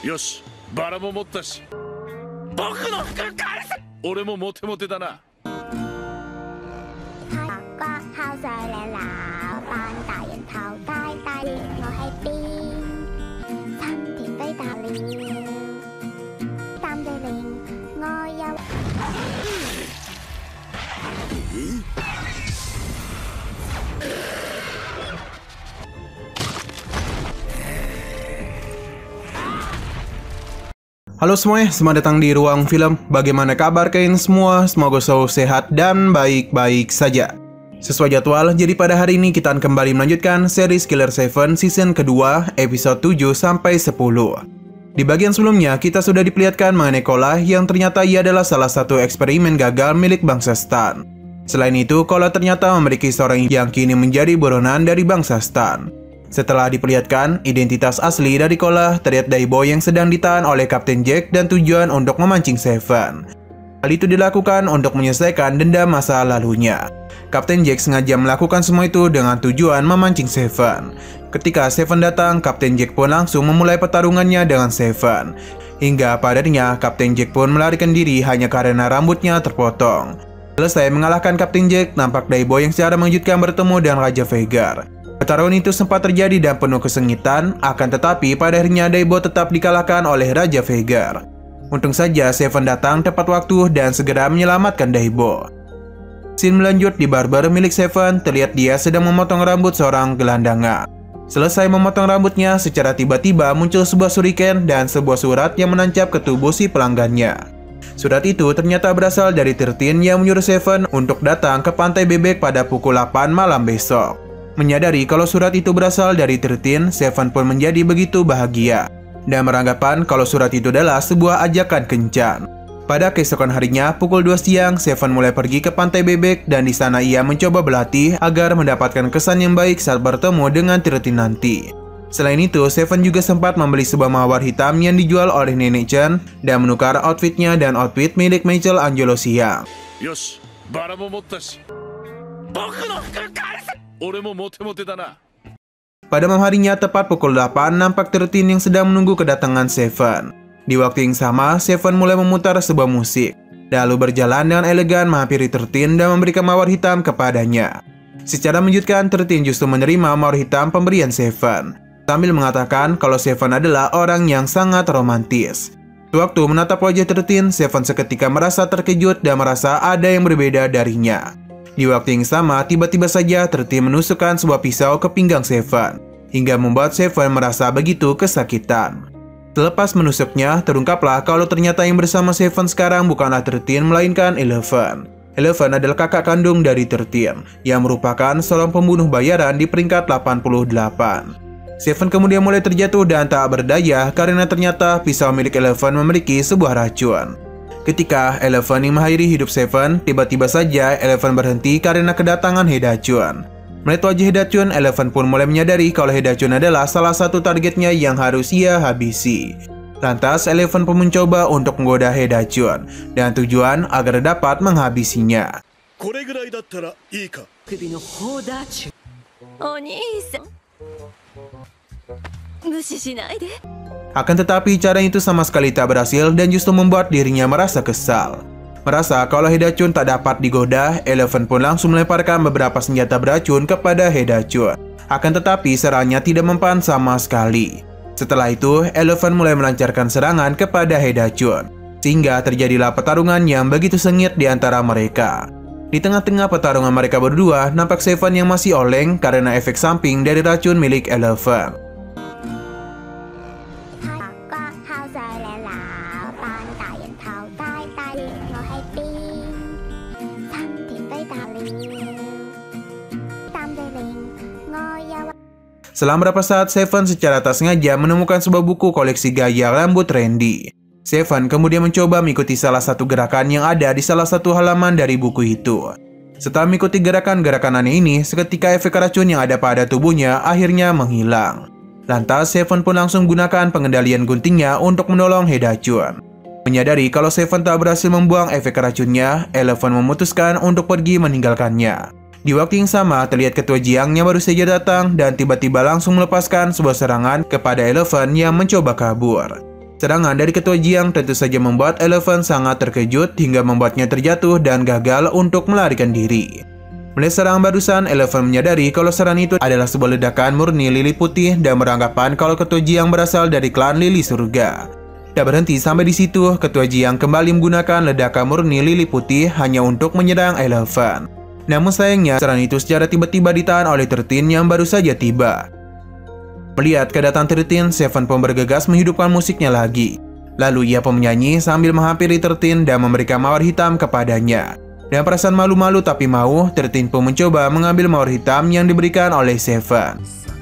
よし、バラも持ったし、僕の服返せ。俺もモテモテだな。 個口水你鬧班大人頭大大了，我喺邊？新田飛達了，擔對面我有。 Halo semuanya, selamat datang di Ruang Film. Bagaimana kabar kalian semua? Semoga selalu sehat dan baik-baik saja. Sesuai jadwal, jadi pada hari ini kita akan kembali melanjutkan series Killer 7 season kedua, episode 7-10. Di bagian sebelumnya, kita sudah diperlihatkan mengenai Kola yang ternyata ia adalah salah satu eksperimen gagal milik bangsa Stan. Selain itu, Kola ternyata memiliki seorang yang kini menjadi buronan dari bangsa Stan. Setelah diperlihatkan, identitas asli dari Kola terlihat Daibo yang sedang ditahan oleh Kapten Jack dan tujuan untuk memancing Seven. Hal itu dilakukan untuk menyelesaikan dendam masa lalunya. Kapten Jack sengaja melakukan semua itu dengan tujuan memancing Seven. Ketika Seven datang, Kapten Jack pun langsung memulai pertarungannya dengan Seven. Hingga padanya, Kapten Jack pun melarikan diri hanya karena rambutnya terpotong. Selesai mengalahkan Kapten Jack, nampak Daibo yang secara mengejutkan bertemu dengan Raja Veigar. Pertarungan itu sempat terjadi dan penuh kesengitan, akan tetapi pada akhirnya Daibo tetap dikalahkan oleh Raja Veigar. Untung saja Seven datang tepat waktu dan segera menyelamatkan Daibo. Scene melanjut di barber milik Seven, terlihat dia sedang memotong rambut seorang gelandangan. Selesai memotong rambutnya, secara tiba-tiba muncul sebuah shuriken dan sebuah surat yang menancap ke tubuh si pelanggannya. Surat itu ternyata berasal dari 13 yang menyuruh Seven untuk datang ke Pantai Bebek pada pukul 8 malam besok. Menyadari kalau surat itu berasal dari 13, Seven pun menjadi begitu bahagia dan beranggapan kalau surat itu adalah sebuah ajakan kencan. Pada keesokan harinya, pukul 2 siang, Seven mulai pergi ke Pantai Bebek dan di sana ia mencoba berlatih agar mendapatkan kesan yang baik saat bertemu dengan 13 nanti. Selain itu, Seven juga sempat membeli sebuah mawar hitam yang dijual oleh Nenek Chen dan menukar outfitnya dan outfit milik Michael Angelo siang. Yosh, bara mo motta shi, boku no fuku kaesu. Pada malam harinya tepat pukul 8, nampak 13 yang sedang menunggu kedatangan Seven. Di waktu yang sama, Seven mulai memutar sebuah musik, lalu berjalan dengan elegan menghampiri 13 dan memberikan mawar hitam kepadanya. Secara mengejutkan, 13 justru menerima mawar hitam pemberian Seven, sambil mengatakan kalau Seven adalah orang yang sangat romantis. Sewaktu menatap wajah 13, Seven seketika merasa terkejut dan merasa ada yang berbeda darinya. Di waktu yang sama, tiba-tiba saja 13 menusukkan sebuah pisau ke pinggang Seven, hingga membuat Seven merasa begitu kesakitan. Selepas menusuknya, terungkaplah kalau ternyata yang bersama Seven sekarang bukanlah 13 melainkan Eleven. Eleven adalah kakak kandung dari 13, yang merupakan seorang pembunuh bayaran di peringkat 88. Seven kemudian mulai terjatuh dan tak berdaya karena ternyata pisau milik Eleven memiliki sebuah racun. Ketika Eleven yang mengakhiri hidup Seven, tiba-tiba saja Eleven berhenti karena kedatangan Hedachun. Melihat wajah Hedachun, Eleven pun mulai menyadari kalau Hedachun adalah salah satu targetnya yang harus ia habisi. Lantas, Eleven pun mencoba untuk menggoda Hedachun, dan tujuan agar dapat menghabisinya. Akan tetapi cara itu sama sekali tak berhasil dan justru membuat dirinya merasa kesal. Merasa kalau Hedachun tak dapat digoda, Eleven pun langsung melemparkan beberapa senjata beracun kepada Hedachun. Akan tetapi serangannya tidak mempan sama sekali. Setelah itu, Eleven mulai melancarkan serangan kepada Hedachun, sehingga terjadilah pertarungan yang begitu sengit di antara mereka. Di tengah-tengah pertarungan mereka berdua, nampak Seven yang masih oleng karena efek samping dari racun milik Eleven. Setelah beberapa saat, Seven secara tak sengaja menemukan sebuah buku koleksi gaya rambut Randy. Seven kemudian mencoba mengikuti salah satu gerakan yang ada di salah satu halaman dari buku itu. Setelah mengikuti gerakan-gerakan aneh ini, seketika efek racun yang ada pada tubuhnya akhirnya menghilang. Lantas, Seven pun langsung menggunakan pengendalian guntingnya untuk menolong Hedachun. Menyadari kalau Seven tak berhasil membuang efek racunnya, Eleven memutuskan untuk pergi meninggalkannya. Di waktu yang sama, terlihat Ketua Jiang yang baru saja datang dan tiba-tiba langsung melepaskan sebuah serangan kepada Eleven yang mencoba kabur. Serangan dari Ketua Jiang tentu saja membuat Eleven sangat terkejut hingga membuatnya terjatuh dan gagal untuk melarikan diri. Melihat serangan barusan, Eleven menyadari kalau serangan itu adalah sebuah ledakan murni lili putih dan beranggapan kalau Ketua Jiang berasal dari klan Lili Surga. Tak berhenti sampai di situ, Ketua Jiang kembali menggunakan ledakan murni lili putih hanya untuk menyerang Eleven. Namun sayangnya, serangan itu secara tiba-tiba ditahan oleh 13 yang baru saja tiba. Melihat kedatangan 13, Seven pun bergegas menghidupkan musiknya lagi. Lalu ia pun menyanyi sambil menghampiri 13 dan memberikan mawar hitam kepadanya. Dengan perasaan malu-malu tapi mau, 13 pun mencoba mengambil mawar hitam yang diberikan oleh Seven.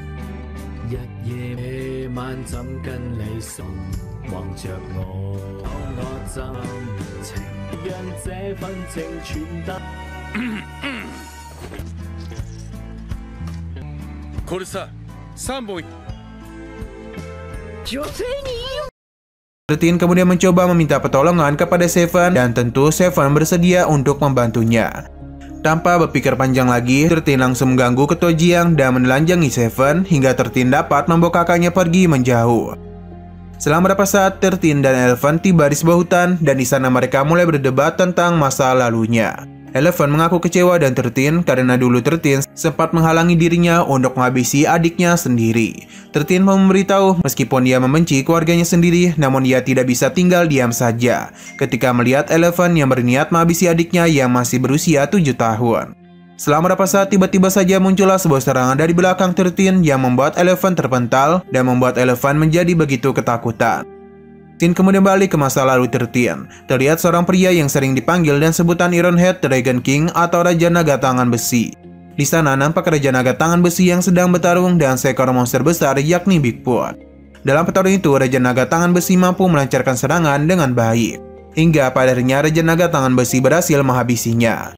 Tertin kemudian mencoba meminta pertolongan kepada Seven dan tentu Seven bersedia untuk membantunya. Tanpa berpikir panjang lagi, Tertin langsung mengganggu Ketua Jiang dan menelanjangi Seven hingga Tertin dapat membawa kakaknya pergi menjauh. Setelah beberapa saat, Tertin dan Eleven tiba di sebuah hutan dan di sana mereka mulai berdebat tentang masa lalunya. Eleven mengaku kecewa dan 13 karena dulu 13 sempat menghalangi dirinya untuk menghabisi adiknya sendiri. 13 memberitahu meskipun dia membenci keluarganya sendiri, namun ia tidak bisa tinggal diam saja ketika melihat Eleven yang berniat menghabisi adiknya yang masih berusia 7 tahun. Setelah beberapa saat, tiba-tiba saja muncullah sebuah serangan dari belakang 13 yang membuat Eleven terpental dan membuat Eleven menjadi begitu ketakutan. Kemudian balik ke masa lalu 13. Terlihat seorang pria yang sering dipanggil dan sebutan Ironhead Dragon King atau Raja Naga Tangan Besi. Di sana nampak Raja Naga Tangan Besi yang sedang bertarung dengan seekor monster besar yakni Bigfoot. Dalam pertarungan itu, Raja Naga Tangan Besi mampu melancarkan serangan dengan baik. Hingga pada akhirnya Raja Naga Tangan Besi berhasil menghabisinya.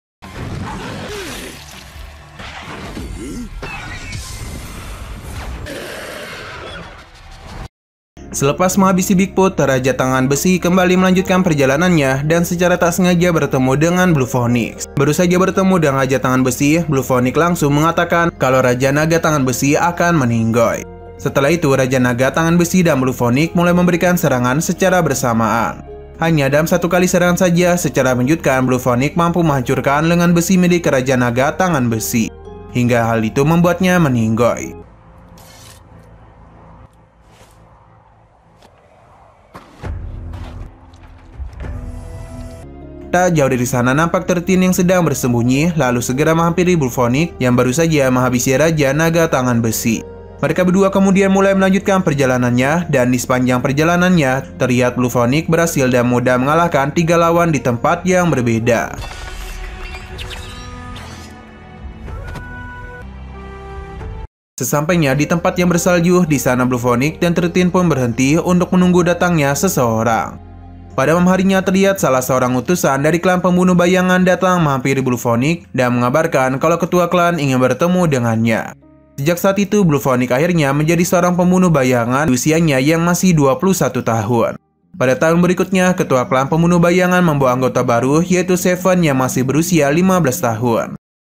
Selepas menghabisi Bigfoot, Raja Tangan Besi kembali melanjutkan perjalanannya dan secara tak sengaja bertemu dengan Blue Phoenix. Baru saja bertemu dengan Raja Tangan Besi, Blue Phoenix langsung mengatakan kalau Raja Naga Tangan Besi akan meninggoy. Setelah itu, Raja Naga Tangan Besi dan Blue Phoenix mulai memberikan serangan secara bersamaan. Hanya dalam satu kali serangan saja, secara mengejutkan Blue Phoenix mampu menghancurkan lengan besi milik Raja Naga Tangan Besi. Hingga hal itu membuatnya meninggoy. Tak jauh dari sana nampak 13 yang sedang bersembunyi, lalu segera menghampiri Blue Phoenix yang baru saja menghabisi Raja Naga Tangan Besi. Mereka berdua kemudian mulai melanjutkan perjalanannya, dan di sepanjang perjalanannya terlihat Blue Phoenix berhasil dan mudah mengalahkan 3 lawan di tempat yang berbeda. Sesampainya di tempat yang bersalju, di sana Blue Phoenix dan 13 pun berhenti untuk menunggu datangnya seseorang. Pada malam harinya terlihat salah seorang utusan dari klan pembunuh bayangan datang menghampiri Blue Phoenix dan mengabarkan kalau ketua klan ingin bertemu dengannya. Sejak saat itu, Blue Phoenix akhirnya menjadi seorang pembunuh bayangan usianya yang masih 21 tahun. Pada tahun berikutnya, ketua klan pembunuh bayangan membawa anggota baru yaitu Seven yang masih berusia 15 tahun.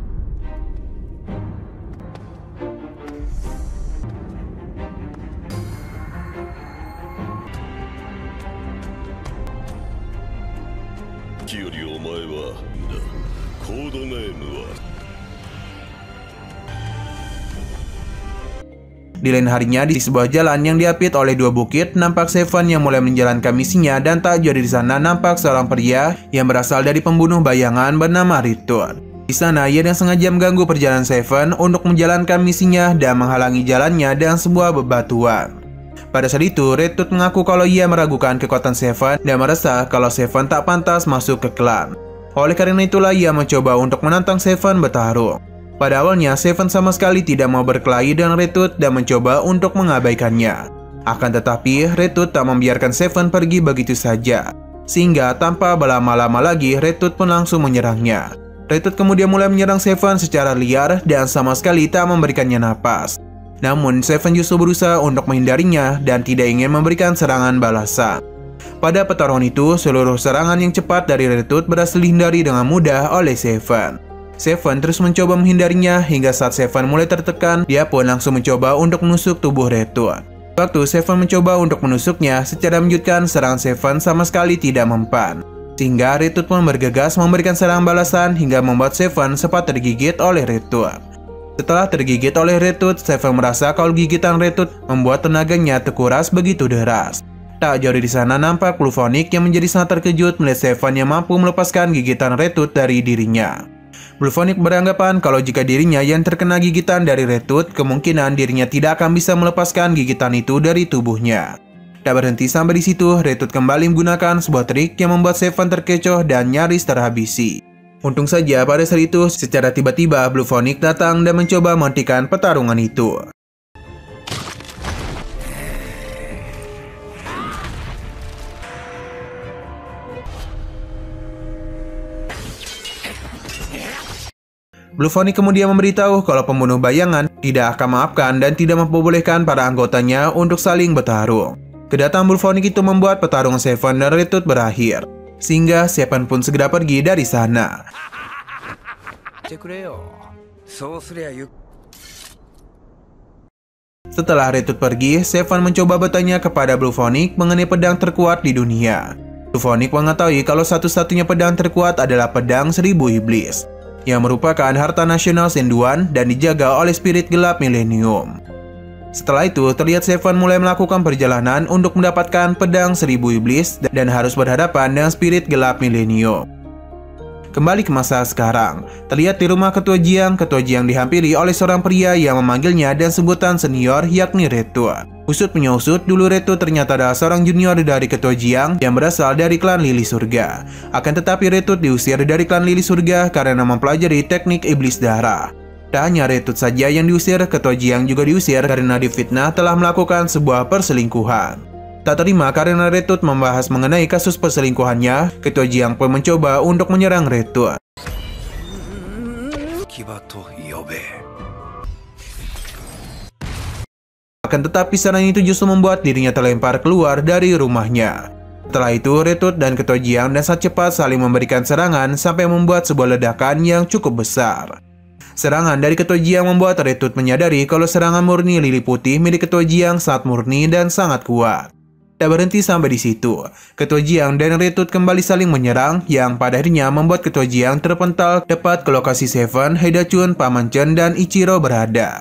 Di lain harinya, di sebuah jalan yang diapit oleh 2 bukit, nampak Seven yang mulai menjalankan misinya dan tak jauh dari sana nampak seorang pria yang berasal dari pembunuh bayangan bernama Ritur. Di sana, ia dengan sengaja mengganggu perjalanan Seven untuk menjalankan misinya dan menghalangi jalannya dengan sebuah bebatuan. Pada saat itu, Red Tooth mengaku kalau ia meragukan kekuatan Seven dan merasa kalau Seven tak pantas masuk ke klan. Oleh karena itulah ia mencoba untuk menantang Seven bertarung. Pada awalnya, Seven sama sekali tidak mau berkelahi dengan Red Tooth dan mencoba untuk mengabaikannya. Akan tetapi, Red Tooth tak membiarkan Seven pergi begitu saja. Sehingga tanpa berlama-lama lagi, Red Tooth pun langsung menyerangnya. Red Tooth kemudian mulai menyerang Seven secara liar dan sama sekali tak memberikannya napas. Namun, Seven justru berusaha untuk menghindarinya dan tidak ingin memberikan serangan balasan. Pada pertarungan itu, seluruh serangan yang cepat dari Red Tooth berhasil dihindari dengan mudah oleh Seven. Seven terus mencoba menghindarinya hingga saat Seven mulai tertekan, dia pun langsung mencoba untuk menusuk tubuh Red Tooth. Waktu Seven mencoba untuk menusuknya, secara mengejutkan serangan Seven sama sekali tidak mempan. Sehingga Retut pun bergegas memberikan serangan balasan hingga membuat Seven sempat tergigit oleh Retut. Setelah tergigit oleh Retut, Seven merasa kalau gigitan Retut membuat tenaganya terkuras begitu deras. Tak jauh di sana nampak Blue Phoenix yang menjadi sangat terkejut melihat Seven yang mampu melepaskan gigitan Retut dari dirinya. Blue Phoenix beranggapan kalau jika dirinya yang terkena gigitan dari Retut, kemungkinan dirinya tidak akan bisa melepaskan gigitan itu dari tubuhnya. Tak berhenti sampai di situ, Retut kembali menggunakan sebuah trik yang membuat Seven terkecoh dan nyaris terhabisi. Untung saja pada saat itu, secara tiba-tiba Blue Phoenix datang dan mencoba menghentikan pertarungan itu. Blue Phoenix kemudian memberitahu kalau pembunuh bayangan tidak akan memaafkan dan tidak memperbolehkan para anggotanya untuk saling bertarung. Kedatangan Blue Phoenix itu membuat pertarungan Seven dan Retut berakhir, sehingga Seven pun segera pergi dari sana. Setelah Retut pergi, Seven mencoba bertanya kepada Blue Phoenix mengenai pedang terkuat di dunia. Blue Phoenix mengetahui kalau satu-satunya pedang terkuat adalah pedang 1000 iblis, yang merupakan harta nasional Senduan dan dijaga oleh spirit gelap milenium. Setelah itu, terlihat Seven mulai melakukan perjalanan untuk mendapatkan pedang 1000 iblis dan harus berhadapan dengan spirit gelap milenium. Kembali ke masa sekarang, terlihat di rumah Ketua Jiang dihampiri oleh seorang pria yang memanggilnya dan sebutan senior yakni Retut. Usut punya usut, dulu Retut ternyata adalah seorang junior dari Ketua Jiang yang berasal dari klan Lili Surga. Akan tetapi Retut diusir dari klan Lili Surga karena mempelajari teknik iblis darah. Tak hanya Retut saja yang diusir, Ketua Jiang juga diusir karena difitnah telah melakukan sebuah perselingkuhan. Tak terima karena Retut membahas mengenai kasus perselingkuhannya, Ketua Jiang pun mencoba untuk menyerang Retut. Akan tetapi serangan itu justru membuat dirinya terlempar keluar dari rumahnya. Setelah itu, Retut dan Ketua Jiang dan sangat cepat saling memberikan serangan sampai membuat sebuah ledakan yang cukup besar. Serangan dari Ketua Jiang membuat Retut menyadari kalau serangan murni lili putih milik Ketua Jiang sangat murni dan sangat kuat. Tak berhenti sampai di situ, Ketua Jiang dan Retut kembali saling menyerang yang pada akhirnya membuat Ketua Jiang terpental tepat ke lokasi Seven, Haidachun, Paman Chen, dan Ichiro berada.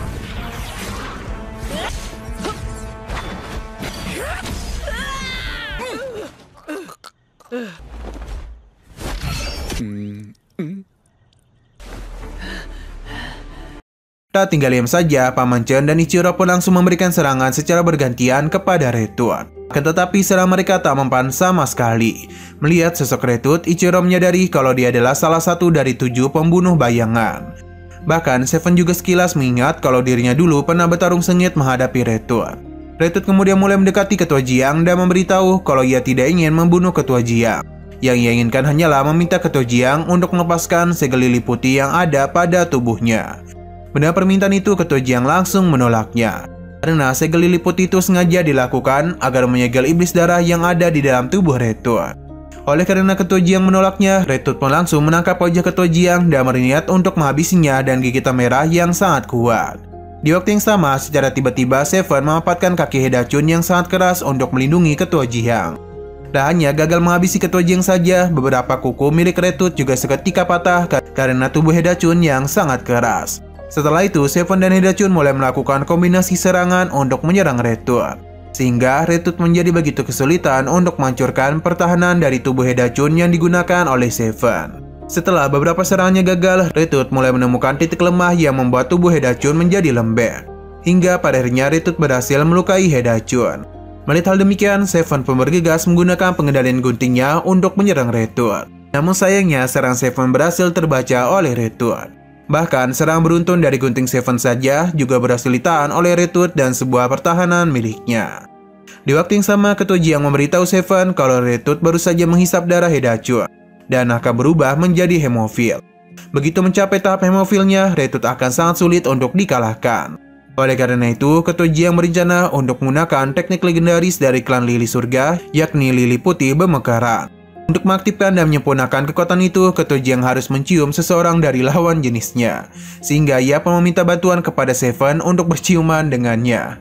Tak tinggal diam saja, Paman Chen dan Ichiro pun langsung memberikan serangan secara bergantian kepada Retut. Akan tetapi serangan mereka tak mempan sama sekali. Melihat sosok Retut, Ichiro menyadari kalau dia adalah salah satu dari 7 pembunuh bayangan. Bahkan Seven juga sekilas mengingat kalau dirinya dulu pernah bertarung sengit menghadapi Retut. Retut kemudian mulai mendekati Ketua Jiang dan memberitahu kalau ia tidak ingin membunuh Ketua Jiang. Yang ia inginkan hanyalah meminta Ketua Jiang untuk melepaskan segel lili putih yang ada pada tubuhnya. Mendengar permintaan itu, Ketua Jiang langsung menolaknya. Karena segel lili putih itu sengaja dilakukan agar menyegel iblis darah yang ada di dalam tubuh Retut. Oleh karena Ketua Jiang menolaknya, Retut pun langsung menangkap wajah Ketua Jiang dan berniat untuk menghabisinya dan gigitan merah yang sangat kuat. Di waktu yang sama, secara tiba-tiba Seven memanfaatkan kaki Haidachun yang sangat keras untuk melindungi Ketua Jiang. Tak hanya gagal menghabisi Ketua Jiang saja, beberapa kuku milik Retut juga seketika patah karena tubuh Haidachun yang sangat keras. Setelah itu, Seven dan Haidachun mulai melakukan kombinasi serangan untuk menyerang Retut. Sehingga Retut menjadi begitu kesulitan untuk menghancurkan pertahanan dari tubuh Haidachun yang digunakan oleh Seven. Setelah beberapa serangannya gagal, Retut mulai menemukan titik lemah yang membuat tubuh Haidachun menjadi lembek. Hingga pada akhirnya Retut berhasil melukai Haidachun. Melihat hal demikian, Seven pun bergegas menggunakan pengendalian guntingnya untuk menyerang Retut. Namun sayangnya, serangan Seven berhasil terbaca oleh Retut. Bahkan serangan beruntun dari gunting Seven saja juga berhasil ditahan oleh Retut dan sebuah pertahanan miliknya. Di waktu yang sama, Ketua Jiang memberitahu Seven kalau Retut baru saja menghisap darah Haidachun dan akan berubah menjadi hemofil. Begitu mencapai tahap hemofilnya, Retut akan sangat sulit untuk dikalahkan. Oleh karena itu, Ketua Jiang berencana untuk menggunakan teknik legendaris dari klan Lili Surga, yakni Lili Putih Bemekaran. Untuk mengaktifkan dan menyempurnakan kekuatan itu, Ketua Jiang harus mencium seseorang dari lawan jenisnya, sehingga ia pun meminta bantuan kepada Seven untuk berciuman dengannya.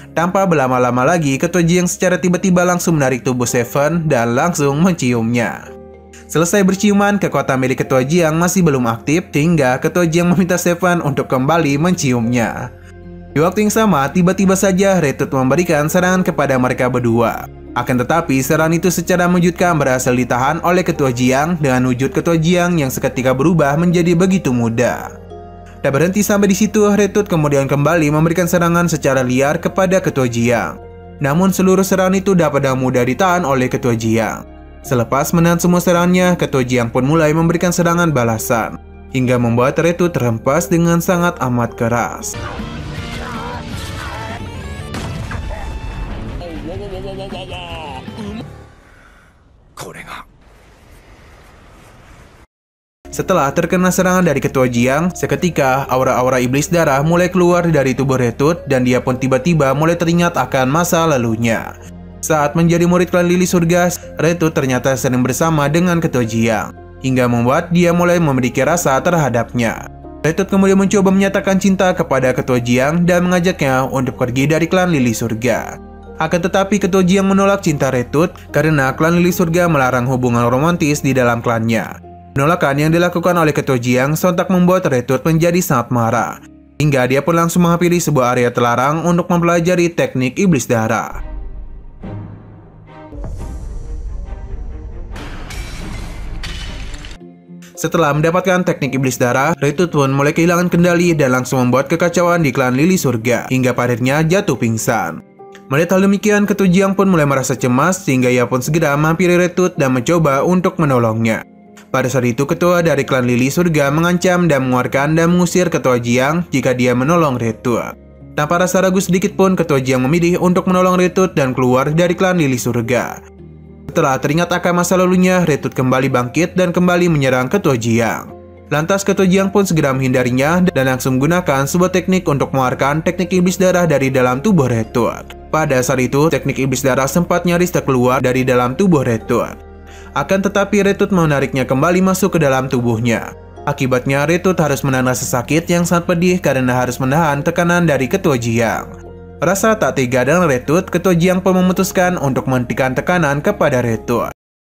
Tanpa berlama-lama lagi, Ketua Jiang secara tiba-tiba langsung menarik tubuh Seven dan langsung menciumnya. Selesai berciuman, kekuatan milik Ketua Jiang masih belum aktif hingga Ketua Jiang meminta Seven untuk kembali menciumnya. Di waktu yang sama, tiba-tiba saja Retut memberikan serangan kepada mereka berdua. Akan tetapi, serangan itu secara mengejutkan berhasil ditahan oleh Ketua Jiang dengan wujud Ketua Jiang yang seketika berubah menjadi begitu muda. Tak berhenti sampai di situ, Retut kemudian kembali memberikan serangan secara liar kepada Ketua Jiang. Namun seluruh serangan itu dapat dengan mudah ditahan oleh Ketua Jiang. Selepas menahan semua serangannya, Ketua Jiang pun mulai memberikan serangan balasan, hingga membuat Retut terhempas dengan sangat amat keras. Setelah terkena serangan dari Ketua Jiang, seketika aura-aura iblis darah mulai keluar dari tubuh Retut dan dia pun tiba-tiba mulai teringat akan masa lalunya. Saat menjadi murid klan Lili Surga, Retut ternyata sering bersama dengan Ketua Jiang, hingga membuat dia mulai memiliki rasa terhadapnya. Retut kemudian mencoba menyatakan cinta kepada Ketua Jiang dan mengajaknya untuk pergi dari klan Lili Surga. Akan tetapi Ketua Jiang menolak cinta Retut karena klan Lili Surga melarang hubungan romantis di dalam klannya. Penolakan yang dilakukan oleh Ketua Jiang sontak membuat Retut menjadi sangat marah, hingga dia pun langsung menghampiri sebuah area terlarang untuk mempelajari teknik iblis darah. Setelah mendapatkan teknik iblis darah, Retut pun mulai kehilangan kendali dan langsung membuat kekacauan di klan Lili Surga, hingga akhirnya jatuh pingsan. Melihat hal demikian, Ketua Jiang pun mulai merasa cemas sehingga ia pun segera menghampiri Retut dan mencoba untuk menolongnya. Pada saat itu, ketua dari klan Lili Surga mengancam dan mengeluarkan dan mengusir Ketua Jiang jika dia menolong Retut. Tanpa rasa ragu sedikit pun, Ketua Jiang memilih untuk menolong Retut dan keluar dari klan Lili Surga. Setelah teringat akan masa lalunya, Retut kembali bangkit dan kembali menyerang Ketua Jiang. Lantas Ketua Jiang pun segera menghindarinya dan langsung menggunakan sebuah teknik untuk mengeluarkan teknik iblis darah dari dalam tubuh Retut. Pada saat itu, teknik iblis darah sempat nyaris terkeluar dari dalam tubuh Retut. Akan tetapi Retut menariknya kembali masuk ke dalam tubuhnya. Akibatnya Retut harus menahan rasa sakit yang sangat pedih karena harus menahan tekanan dari Ketua Jiang. Rasa tak tega dengan Retut, Ketua Jiang pun memutuskan untuk menghentikan tekanan kepada Retut.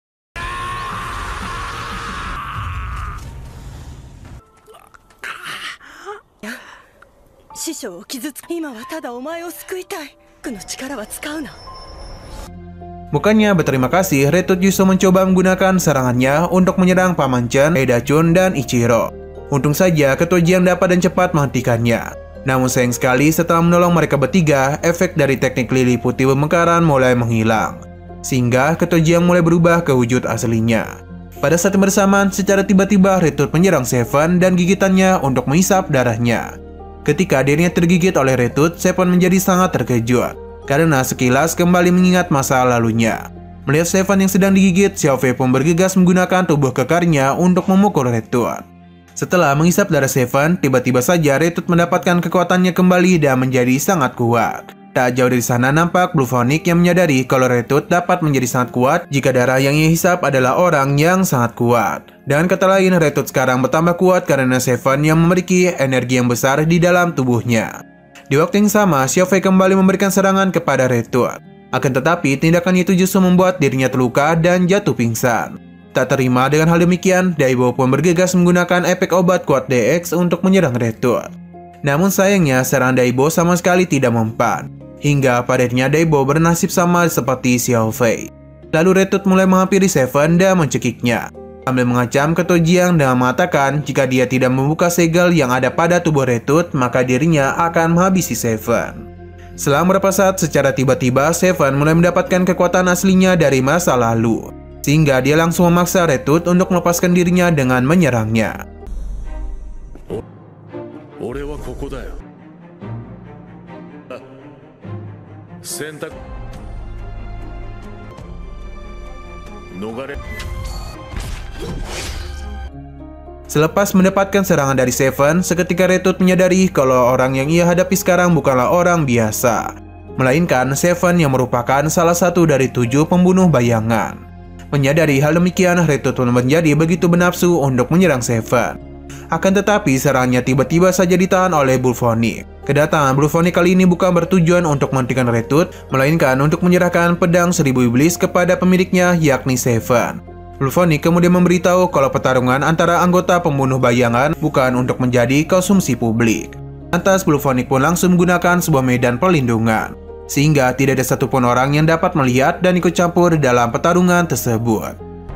Bukannya berterima kasih, Retut justru mencoba menggunakan serangannya untuk menyerang Paman Chen, Eda Chun, dan Ichiro. Untung saja Ketua Jiang dapat dan cepat menghentikannya. Namun sayang sekali setelah menolong mereka bertiga, efek dari teknik lili putih pemekaran mulai menghilang. Sehingga Ketua Jiang mulai berubah ke wujud aslinya. Pada saat yang bersamaan, secara tiba-tiba Retut menyerang Seven dan gigitannya untuk menghisap darahnya. Ketika dirinya tergigit oleh Retut, Seven menjadi sangat terkejut karena sekilas kembali mengingat masa lalunya. Melihat Seven yang sedang digigit, Xiaofei pun bergegas menggunakan tubuh kekarnya untuk memukul Retut. Setelah menghisap darah Seven, tiba-tiba saja Retut mendapatkan kekuatannya kembali dan menjadi sangat kuat. Tak jauh dari sana nampak Blue Phoenix yang menyadari kalau Retut dapat menjadi sangat kuat jika darah yang ia hisap adalah orang yang sangat kuat. Dengan kata lain, Retut sekarang bertambah kuat karena Seven yang memiliki energi yang besar di dalam tubuhnya. Di waktu yang sama, Xiaofei kembali memberikan serangan kepada Retut. Akan tetapi, tindakan itu justru membuat dirinya terluka dan jatuh pingsan. Tak terima dengan hal demikian, Daibo pun bergegas menggunakan efek obat kuat DX untuk menyerang Retut. Namun sayangnya, serangan Daibo sama sekali tidak mempan. Hingga padanya Daibo bernasib sama seperti Xiaofei. Lalu Retut mulai menghampiri Seven dan mencekiknya, sambil mengancam Ketua Jiang dengan mengatakan jika dia tidak membuka segel yang ada pada tubuh Retut, maka dirinya akan menghabisi Seven. Setelah beberapa saat, secara tiba-tiba Seven mulai mendapatkan kekuatan aslinya dari masa lalu, sehingga dia langsung memaksa Retut untuk melepaskan dirinya dengan menyerangnya. Selepas mendapatkan serangan dari Seven, seketika Retut menyadari kalau orang yang ia hadapi sekarang bukanlah orang biasa, melainkan Seven yang merupakan salah satu dari 7 pembunuh bayangan. Menyadari hal demikian, Retut pun menjadi begitu bernafsu untuk menyerang Seven. Akan tetapi serangannya tiba-tiba saja ditahan oleh Blue Phoenix. Kedatangan Blue Phoenix kali ini bukan bertujuan untuk menghentikan Red Tooth, melainkan untuk menyerahkan pedang 1000 iblis kepada pemiliknya yakni Seven. Blue Phoenix kemudian memberitahu kalau pertarungan antara anggota pembunuh bayangan bukan untuk menjadi konsumsi publik. Lantas Blue Phoenix pun langsung menggunakan sebuah medan perlindungan, sehingga tidak ada satupun orang yang dapat melihat dan ikut campur dalam pertarungan tersebut.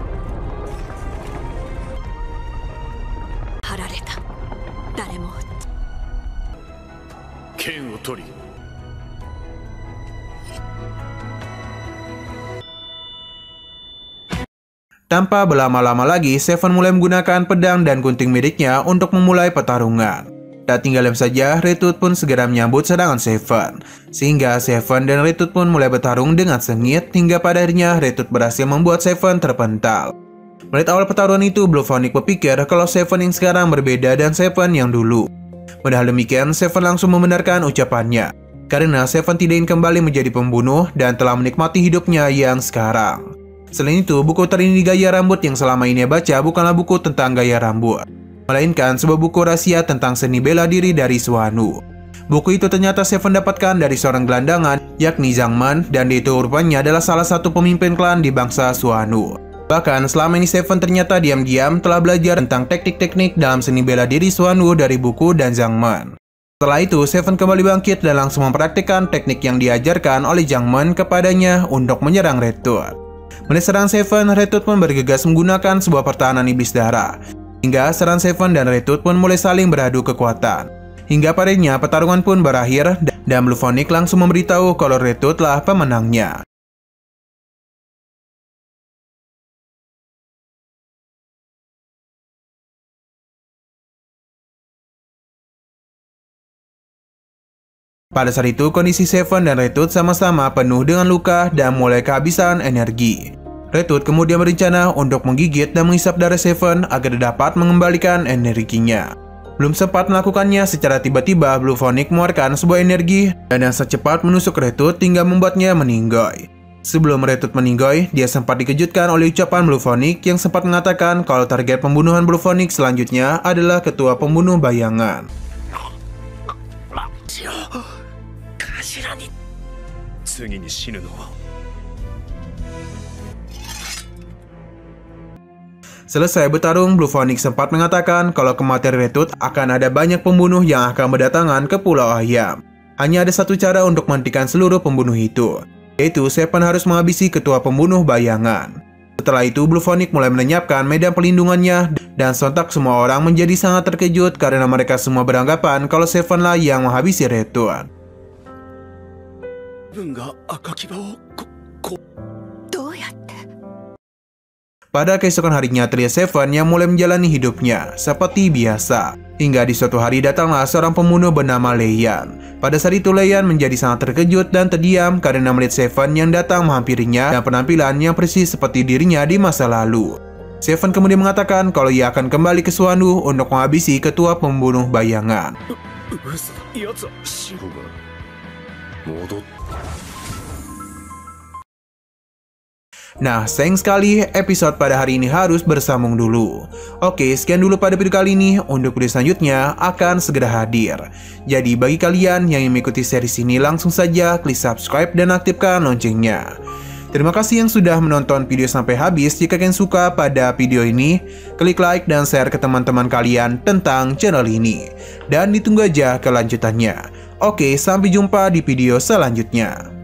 Tanpa berlama-lama lagi, Seven mulai menggunakan pedang dan gunting miliknya untuk memulai pertarungan. Tak tinggal diam saja, Red Tooth pun segera menyambut serangan Seven. Sehingga Seven dan Red Tooth pun mulai bertarung dengan sengit, hingga pada akhirnya Red Tooth berhasil membuat Seven terpental. Melihat awal pertarungan itu, Blue Phoenix berpikir kalau Seven yang sekarang berbeda dan Seven yang dulu. Padahal demikian, Seven langsung membenarkan ucapannya, karena Seven tidak ingin kembali menjadi pembunuh dan telah menikmati hidupnya yang sekarang. Selain itu, buku Terindah Gaya Rambut yang selama ini ia baca bukanlah buku tentang gaya rambut, melainkan sebuah buku rahasia tentang seni bela diri dari Suanu. Buku itu ternyata Seven dapatkan dari seorang gelandangan, yakni Zhang Man, dan dia itu rupanya adalah salah satu pemimpin klan di bangsa Suanu. Bahkan selama ini Seven ternyata diam-diam telah belajar tentang teknik-teknik dalam seni bela diri Suanu dari buku dan Zhang Man. Setelah itu, Seven kembali bangkit dan langsung mempraktikkan teknik yang diajarkan oleh Zhang Man kepadanya untuk menyerang Red Tooth. Melihat serang Seven, Red Tooth pun bergegas menggunakan sebuah pertahanan iblis darah. Hingga serangan Seven dan Red Tooth pun mulai saling beradu kekuatan. Hingga padanya pertarungan pun berakhir dan Blue Phoenix langsung memberitahu kalau Red Tooth lah pemenangnya. Pada saat itu, kondisi Seven dan Red Tooth sama-sama penuh dengan luka dan mulai kehabisan energi. Red Tooth kemudian berencana untuk menggigit dan menghisap darah Seven agar dapat mengembalikan energinya. Belum sempat melakukannya, secara tiba-tiba Blue Phoenix mengeluarkan sebuah energi dan yang secepat menusuk Red Tooth hingga membuatnya meninggoy. Sebelum Red Tooth meninggoy, dia sempat dikejutkan oleh ucapan Blue Phoenix yang sempat mengatakan kalau target pembunuhan Blue Phoenix selanjutnya adalah ketua pembunuh bayangan. Selesai bertarung, Blue Phoenix sempat mengatakan kalau kematian Red Tooth akan ada banyak pembunuh yang akan berdatangan ke Pulau Ayam. Hanya ada satu cara untuk menghentikan seluruh pembunuh itu, yaitu Seven harus menghabisi ketua pembunuh bayangan. Setelah itu, Blue Phoenix mulai melenyapkan medan perlindungannya dan sontak semua orang menjadi sangat terkejut karena mereka semua beranggapan kalau Seven lah yang menghabisi Red Tooth. Pada keesokan harinya, terlihat Seven yang mulai menjalani hidupnya seperti biasa. Hingga di suatu hari datanglah seorang pembunuh bernama Leian. Pada saat itu Leian menjadi sangat terkejut dan terdiam karena melihat Seven yang datang menghampirinya dan penampilan yang persis seperti dirinya di masa lalu. Seven kemudian mengatakan kalau ia akan kembali ke Suanu untuk menghabisi ketua pembunuh bayangan. Nah, sayang sekali episode pada hari ini harus bersambung dulu. Oke, sekian dulu pada video kali ini. Untuk video selanjutnya akan segera hadir. Jadi bagi kalian yang mengikuti series ini, langsung saja klik subscribe dan aktifkan loncengnya. Terima kasih yang sudah menonton video sampai habis. Jika kalian suka pada video ini, klik like dan share ke teman-teman kalian tentang channel ini. Dan ditunggu aja kelanjutannya. Oke, sampai jumpa di video selanjutnya.